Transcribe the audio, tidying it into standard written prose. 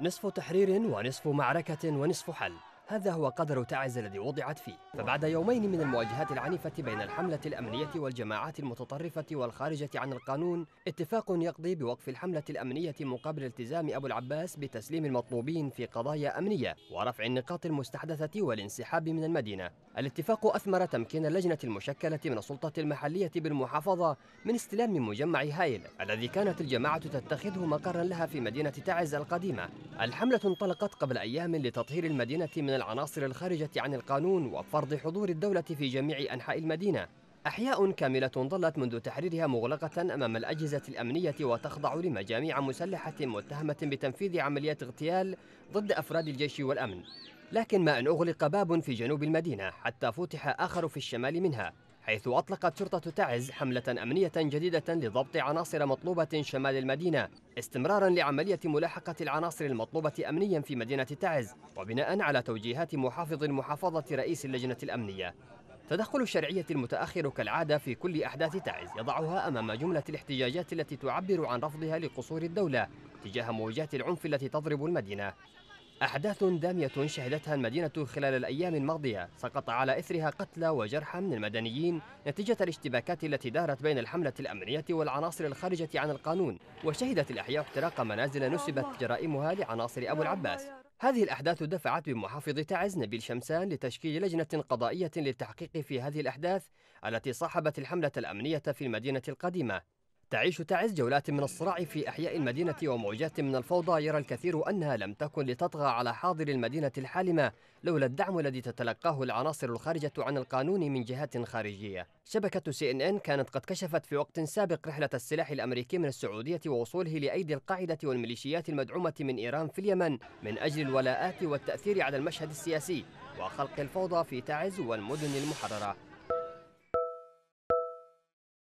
نصف تحرير ونصف معركة ونصف حل، هذا هو قدر تعز الذي وضعت فيه. فبعد يومين من المواجهات العنيفة بين الحملة الأمنية والجماعات المتطرفة والخارجة عن القانون، اتفاق يقضي بوقف الحملة الأمنية مقابل التزام أبو العباس بتسليم المطلوبين في قضايا أمنية ورفع النقاط المستحدثة والانسحاب من المدينة. الاتفاق أثمر تمكين اللجنة المشكلة من السلطة المحلية بالمحافظة من استلام مجمع هايل الذي كانت الجماعة تتخذه مقرا لها في مدينة تعز القديمة. الحملة انطلقت قبل أيام لتطهير المدينة من العناصر الخارجة عن القانون وفرض حضور الدولة في جميع أنحاء المدينة. أحياء كاملة ظلت منذ تحريرها مغلقة أمام الأجهزة الأمنية وتخضع لمجاميع مسلحة متهمة بتنفيذ عمليات اغتيال ضد أفراد الجيش والأمن. لكن ما أن أغلق باب في جنوب المدينة حتى فتح آخر في الشمال منها، حيث أطلقت شرطة تعز حملة أمنية جديدة لضبط عناصر مطلوبة شمال المدينة، استمرارا لعملية ملاحقة العناصر المطلوبة أمنيا في مدينة تعز، وبناء على توجيهات محافظ المحافظة رئيس اللجنة الأمنية. تدخل الشرعية المتأخر كالعادة في كل أحداث تعز يضعها أمام جملة الاحتجاجات التي تعبر عن رفضها لقصور الدولة تجاه موجات العنف التي تضرب المدينة. أحداث دامية شهدتها المدينة خلال الأيام الماضية سقط على إثرها قتلى وجرحى من المدنيين نتيجة الاشتباكات التي دارت بين الحملة الأمنية والعناصر الخارجة عن القانون، وشهدت الأحياء احتراق منازل نسبت جرائمها لعناصر أبو العباس. هذه الأحداث دفعت بمحافظ تعز نبيل شمسان لتشكيل لجنة قضائية للتحقيق في هذه الأحداث التي صاحبت الحملة الأمنية في المدينة القديمة. تعيش تعز جولات من الصراع في أحياء المدينة وموجات من الفوضى يرى الكثير أنها لم تكن لتطغى على حاضر المدينة الحالمة لولا الدعم الذي تتلقاه العناصر الخارجة عن القانون من جهات خارجية. شبكة CNN كانت قد كشفت في وقت سابق رحلة السلاح الأمريكي من السعودية ووصوله لأيدي القاعدة والميليشيات المدعومة من إيران في اليمن من أجل الولاءات والتأثير على المشهد السياسي وخلق الفوضى في تعز والمدن المحررة.